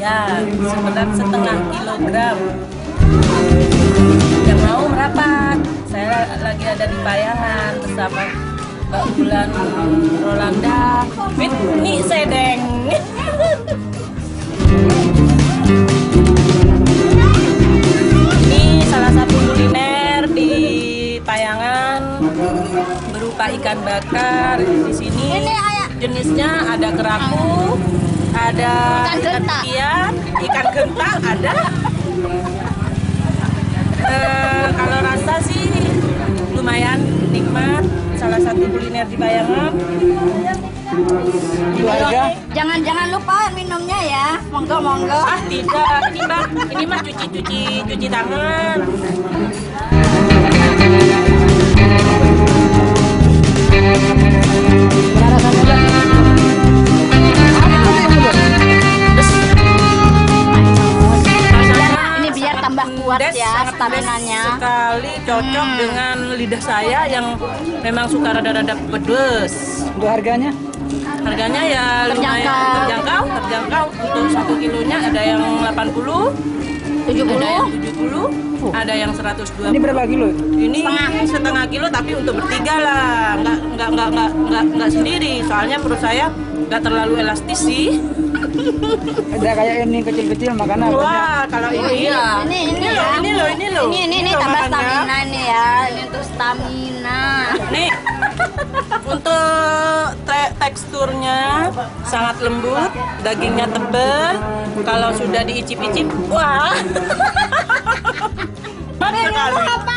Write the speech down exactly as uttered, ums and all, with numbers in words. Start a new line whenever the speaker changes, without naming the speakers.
saya seberat setengah kilogram. Yang mau merapat, saya lagi ada di Payangan bersama Mbak Bulan Rolanda. Ini sedeng. Ini salah satu kuliner di Payangan berupa ikan bakar. Di sini jenisnya ada kerapu, ada ikan ikan, ikan genta ada. Uh, kalau rasa sih lumayan nikmat, salah satu kuliner di Payangan.
Jangan jangan lupa minumnya ya, monggo monggo.
Ah tidak, ini mbak, ini mah cuci cuci cuci tangan.
Ini biar tambah kuat
Des,
ya
sangat
stamina-nya.
Sekali cocok hmm. dengan lidah saya yang memang suka rada-rada pedes.
Untuk harganya?
Harganya ya lumayan terjangkau, terjangkau. Untuk satu kilonya ada yang delapan puluh,
tujuh puluh,
ada yang tujuh puluh, oh. Ada yang seratus dua puluh.
Ini berapa kilo?
Ini setengah, setengah kilo tapi untuk bertiga lah, nggak nggak nggak nggak nggak nggak sendiri. Soalnya perut saya nggak terlalu elastis sih.
Ada kayak ini kecil-kecil makanan.
Wah, kalau ini,
iya. ini ini ya.
Ini loh, ini loh.
Ini ini, ini, ini tambah stamina ini ya. Ini untuk stamina.
Nih. Untuk te teksturnya sangat lembut, dagingnya tebal. Kalau sudah diicip-icip, wah.
Apa?